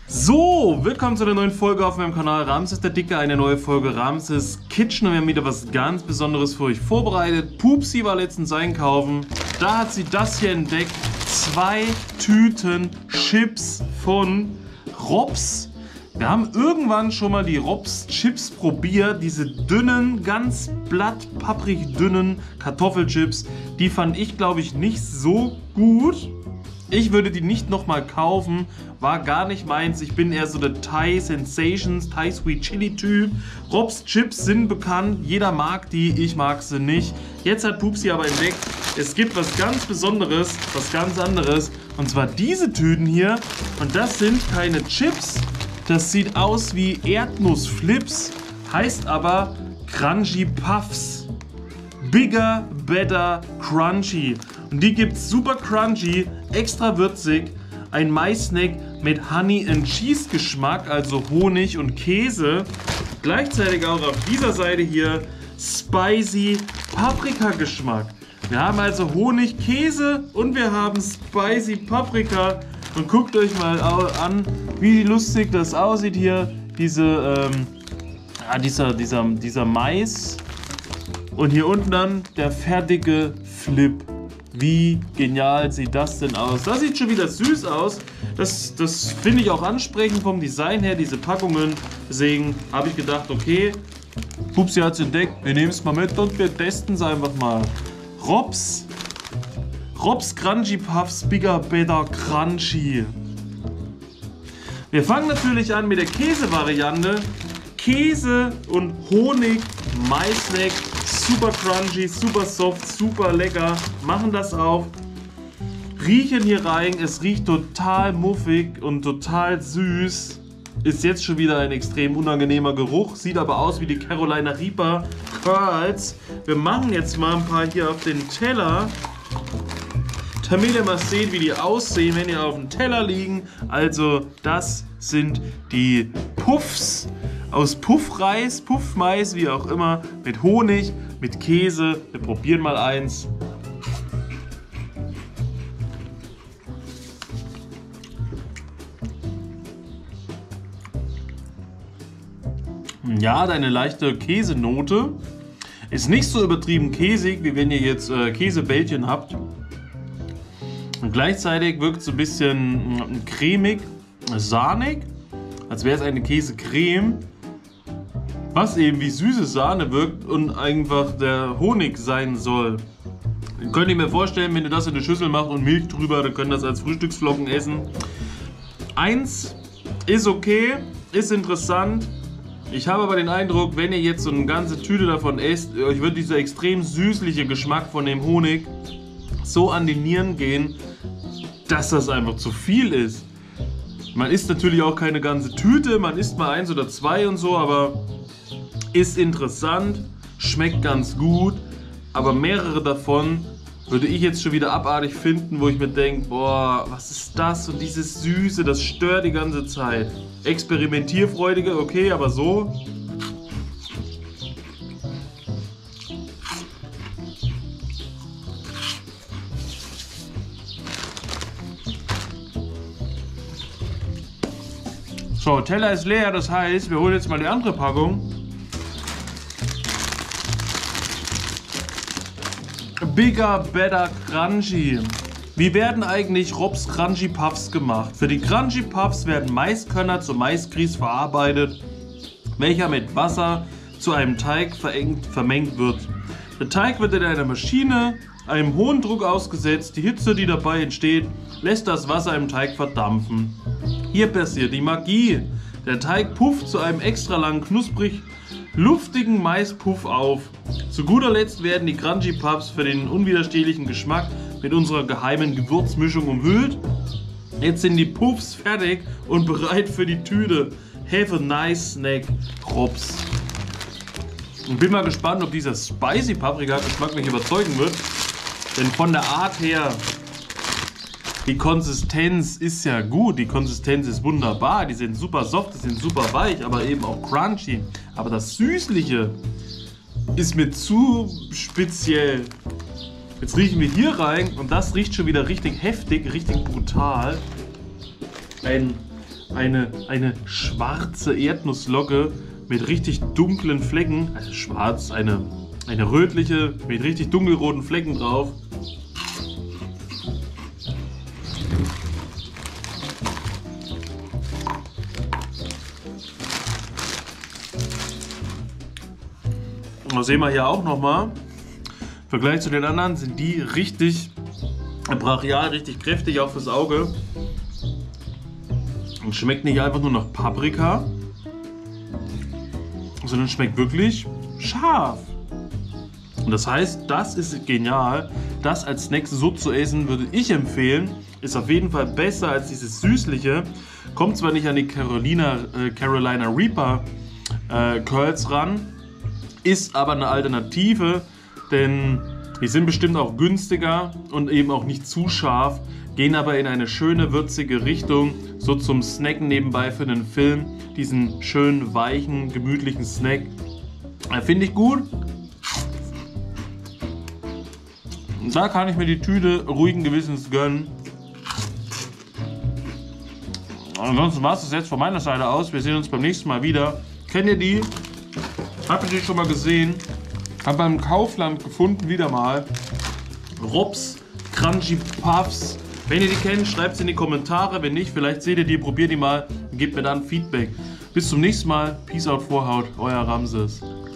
So, willkommen zu einer neuen Folge auf meinem Kanal Ramses der Dicke, eine neue Folge Ramses Kitchen und wir haben wieder was ganz Besonderes für euch vorbereitet. Pupsi war letztens einkaufen, da hat sie das hier entdeckt, 2 Tüten Chips von Robs. Wir haben irgendwann schon mal die Robs Chips probiert, diese dünnen, ganz blattpapprig dünnen Kartoffelchips, die fand ich glaube ich nicht so gut. Ich würde die nicht nochmal kaufen, war gar nicht meins. Ich bin eher so der Thai Sensations, Thai Sweet Chili Typ. Robs Chips sind bekannt, jeder mag die, ich mag sie nicht. Jetzt hat Pupsi aber entdeckt, es gibt was ganz Besonderes, was ganz anderes. Und zwar diese Tüten hier. Und das sind keine Chips, das sieht aus wie Erdnussflips, heißt aber Crunchy Puffs. Bigger, better, crunchy. Und die gibt's super crunchy, extra würzig, ein Mais-Snack mit Honey and Cheese Geschmack, also Honig und Käse. Gleichzeitig auch auf dieser Seite hier Spicy Paprika Geschmack. Wir haben also Honig, Käse und wir haben Spicy Paprika. Und guckt euch mal an, wie lustig das aussieht hier. Dieser Mais. Und hier unten dann der fertige Flip. Wie genial sieht das denn aus? Das sieht schon wieder süß aus. Das finde ich auch ansprechend vom Design her, diese Packungen. Deswegen habe ich gedacht, okay, Pupsi hat es entdeckt, wir nehmen es mal mit und wir testen es einfach mal. Robs Crunchy Puffs, Bigger, Better, Crunchy. Wir fangen natürlich an mit der Käse-Variante. Käse und Honig, Mais-Snack. Super crunchy, super soft, super lecker. Machen das auf. Riechen hier rein. Es riecht total muffig und total süß. Ist jetzt schon wieder ein extrem unangenehmer Geruch. Sieht aber aus wie die Carolina Reaper Curls. Wir machen jetzt mal ein paar hier auf den Teller, damit ihr mal seht, wie die aussehen, wenn die auf dem Teller liegen. Also das sind die Puffs aus Puffreis, Puffmais, wie auch immer, mit Honig, mit Käse. Wir probieren mal eins. Ja, eine leichte Käsenote. Ist nicht so übertrieben käsig, wie wenn ihr jetzt Käsebällchen habt. Und gleichzeitig wirkt es so ein bisschen cremig, sahnig, als wäre es eine Käsecreme, was eben wie süße Sahne wirkt und einfach der Honig sein soll. Könnt ihr mir vorstellen, wenn ihr das in eine Schüssel macht und Milch drüber, dann könnt ihr das als Frühstücksflocken essen. Eins ist okay, ist interessant. Ich habe aber den Eindruck, wenn ihr jetzt so eine ganze Tüte davon esst, euch wird dieser extrem süßliche Geschmack von dem Honig so an die Nieren gehen, dass das einfach zu viel ist. Man isst natürlich auch keine ganze Tüte, man isst mal 1 oder 2 und so, aber ist interessant, schmeckt ganz gut, aber mehrere davon würde ich jetzt schon wieder abartig finden, wo ich mir denke, boah, was ist das? Und dieses Süße, das stört die ganze Zeit. Experimentierfreudige, okay, aber so. So, Teller ist leer, das heißt, wir holen jetzt mal die andere Packung. Bigger, better, crunchy. Wie werden eigentlich Robs Crunchy Puffs gemacht? Für die Crunchy Puffs werden Maiskörner zu Maisgrieß verarbeitet, welcher mit Wasser zu einem Teig vermengt wird. Der Teig wird in einer Maschine einem hohen Druck ausgesetzt. Die Hitze, die dabei entsteht, lässt das Wasser im Teig verdampfen. Hier passiert die Magie. Der Teig pufft zu einem extra langen, knusprig luftigen Maispuff auf. Zu guter Letzt werden die Crunchy Puffs für den unwiderstehlichen Geschmack mit unserer geheimen Gewürzmischung umhüllt. Jetzt sind die Puffs fertig und bereit für die Tüte. Have a nice snack, Robs. Und bin mal gespannt, ob dieser Spicy Paprika Geschmack mich überzeugen wird. Denn von der Art her, die Konsistenz ist ja gut, die Konsistenz ist wunderbar, die sind super soft, die sind super weich, aber eben auch crunchy. Aber das Süßliche ist mir zu speziell. Jetzt riechen wir hier rein und das riecht schon wieder richtig heftig, richtig brutal. Ein eine schwarze Erdnusslocke mit richtig dunklen Flecken. Also schwarz, eine rötliche mit richtig dunkelroten Flecken drauf. Das sehen wir hier auch nochmal. Im Vergleich zu den anderen sind die richtig brachial, richtig kräftig, auch fürs Auge. Und schmeckt nicht einfach nur nach Paprika, sondern schmeckt wirklich scharf. Und das heißt, das ist genial. Das als Snack so zu essen, würde ich empfehlen. Ist auf jeden Fall besser als dieses süßliche. Kommt zwar nicht an die Carolina Reaper Curls ran, ist aber eine Alternative, denn die sind bestimmt auch günstiger und eben auch nicht zu scharf, gehen aber in eine schöne würzige Richtung, so zum Snacken nebenbei für den Film, diesen schönen, weichen, gemütlichen Snack. Finde ich gut. Da kann ich mir die Tüte ruhigen Gewissens gönnen. Ansonsten war es das jetzt von meiner Seite aus. Wir sehen uns beim nächsten Mal wieder. Kennt ihr die? Habt ihr die schon mal gesehen? Hab beim Kaufland gefunden, wieder mal. Robs Crunchy Puffs. Wenn ihr die kennt, schreibt es in die Kommentare. Wenn nicht, vielleicht seht ihr die, probiert die mal und gebt mir dann Feedback. Bis zum nächsten Mal. Peace out, Vorhaut. Euer Ramses.